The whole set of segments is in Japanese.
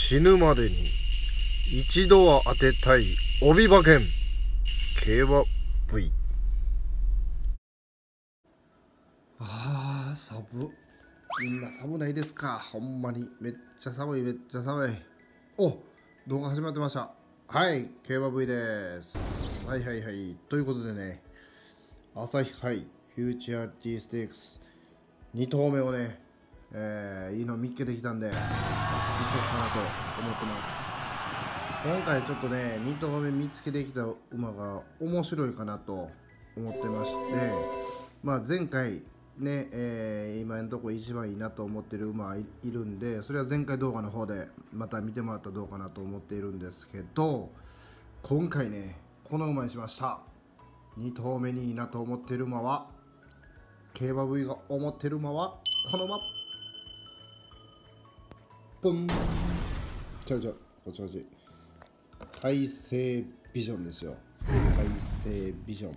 死ぬまでに一度は当てたい帯馬券競馬 V。 寒っ。みんな寒ないですか？ほんまにめっちゃ寒い、めっちゃ寒い。お、動画始まってました。はい、競馬 V です。はいはいはい。ということでね、朝日杯フューチャリティステークス2投目をね、いいの見つけてきたんで見とこうかなと思ってます。今回ちょっとね2投目見つけてきた馬が面白いかなと思ってまして、前回ね、今のところ一番いいなと思ってる馬いるんで、それは前回動画の方でまた見てもらったらどうかなと思っているんですけど、今回ねこの馬にしました。2投目にいいなと思っている馬は、競馬 V が思ってる馬はこの馬、ポン。こっち大成ビジョンですよ。大成ビジョ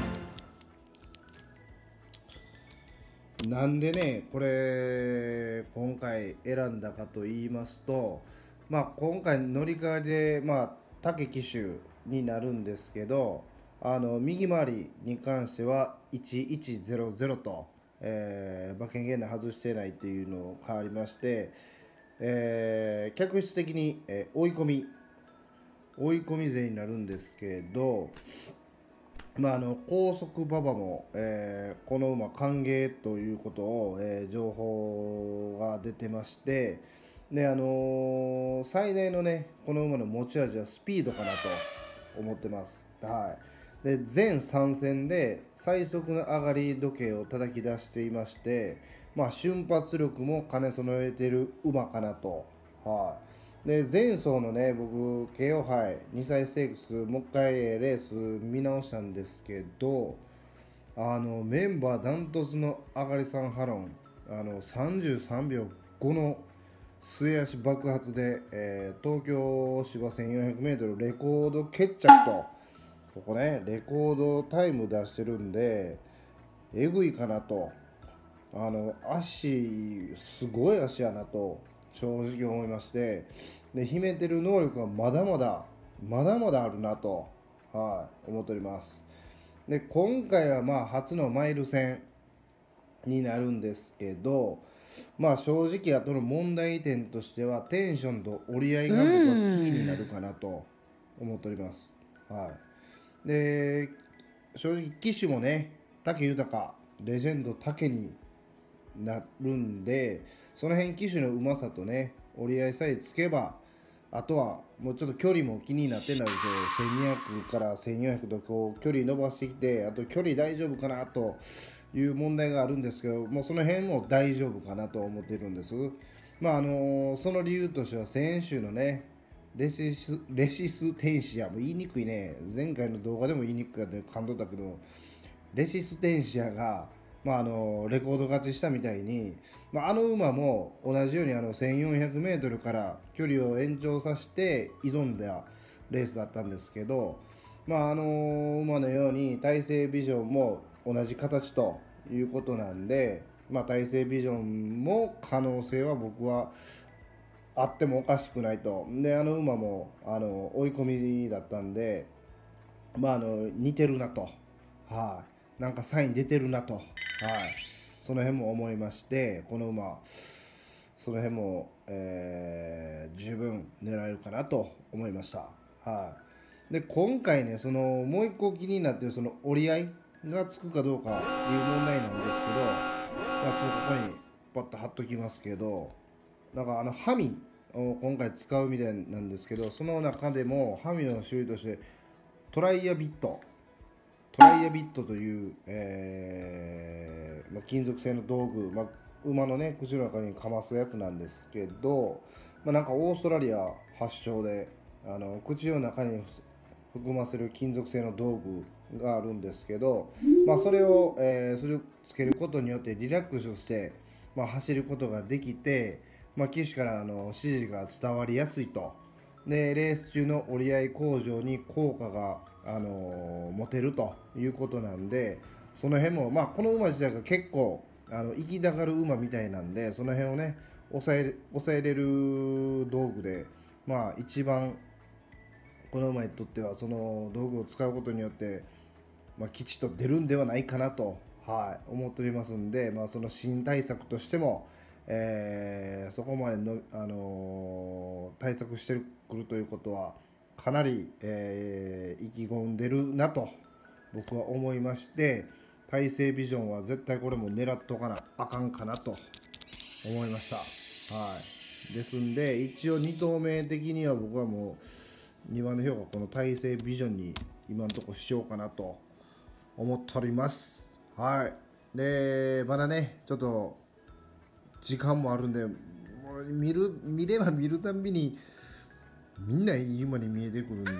ンなんでね、これ今回選んだかと言いますと、今回乗り換わりで武騎手になるんですけど、右回りに関しては1100と、馬券限内外してないっていうのを変わりまして、客室的に、追い込み勢になるんですけど、高速馬場も、この馬歓迎ということを、情報が出てまして、で最大のねこの馬の持ち味はスピードかなと思ってます。はい、で全3戦で最速の上がり時計を叩き出していまして、瞬発力も兼ね備えている馬かなと。で前走のね僕 KO 杯2歳ステークスもう一回レース見直したんですけど、メンバーダントツの上がり3ハロン、33秒5の末足爆発で、東京芝 1400m レコード決着と、ここねレコードタイム出してるんでえぐいかなと。足すごい足やなと正直思いまして、で秘めてる能力はまだまだあるなと、思っております。で今回は初のマイル戦になるんですけど、正直あとの問題点としてはテンションと折り合いが僕はキーになるかなと思っております。で正直騎手もね武豊レジェンド武になるんで、その辺騎手のうまさとね折り合いさえつけば、あとはもうちょっと距離も気になってなると1200から1400とこう距離伸ばしてきて、あと距離大丈夫かなという問題があるんですけど、もうその辺も大丈夫かなと思っているんです。その理由としては先週のねレシステンシアも言いにくいね、前回の動画でも言いにくかった感動だけど、レシステンシアがレコード勝ちしたみたいに、あの馬も同じように1400m から距離を延長させて挑んだレースだったんですけど、馬のように大成ビジョンも同じ形ということなんで、大成ビジョンも可能性は僕はあってもおかしくないと。で馬も追い込みだったんで、似てるなと、なんかサイン出てるなと、その辺も思いまして、この馬その辺も、十分狙えるかなと思いました。で今回ねもう一個気になってるその折り合いがつくかどうかっていう問題なんですけど、ちょっとここにパッと貼っときますけど、なんかハミを今回使うみたいなんですけど、その中でもハミの種類としてトライアビットという、金属製の道具、馬のね口の中にかますやつなんですけど、なんかオーストラリア発祥で口の中に含ませる金属製の道具があるんですけど、それを、つけることによってリラックスして、走ることができて、騎手から指示が伝わりやすいと。でレース中の折り合い向上に効果が、持てるということなんで、その辺もこの馬自体が結構生きたがる馬みたいなんで、その辺をね抑えれる道具でまあ一番この馬にとってはその道具を使うことによって、吉と出るんではないかなと、思っておりますんで、その新対策としても、そこまでの、対策してくるということはかなり、意気込んでるなと僕は思いまして、大成ビジョンは絶対これも狙っとかなあかんかなと思いました。ですんで一応2投目的には僕はもう2番の評価この大成ビジョンに今のところしようかなと思っております。でまだねちょっと時間もあるんで、もう見れば見るたんびにみんないい馬に見えてくるんで、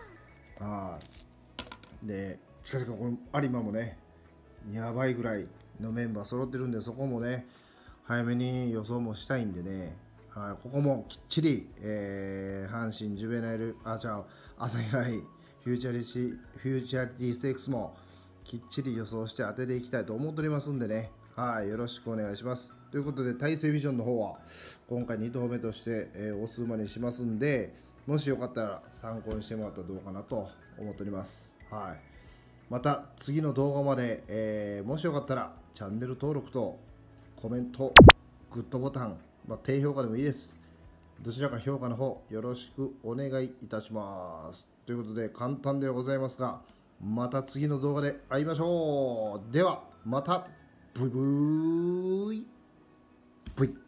で近々この有馬もねやばいぐらいのメンバー揃ってるんで、そこもね早めに予想もしたいんでね、ここもきっちり、阪神ジュベナイル朝日杯フューチャリティステークスもきっちり予想して当てていきたいと思っておりますんでね、よろしくお願いします。ということで大成ビジョンの方は今回2投目として、オス馬にしますんで、もしよかったら参考にしてもらったらどうかなと思っております。また次の動画まで、もしよかったらチャンネル登録とコメント、グッドボタン、低評価でもいいです。どちらか評価の方よろしくお願いいたします。ということで簡単ではございますが、また次の動画で会いましょう。ではまた。ブイブイブイ。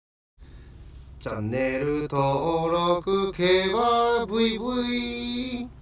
チャンネル登録けばブイブイ。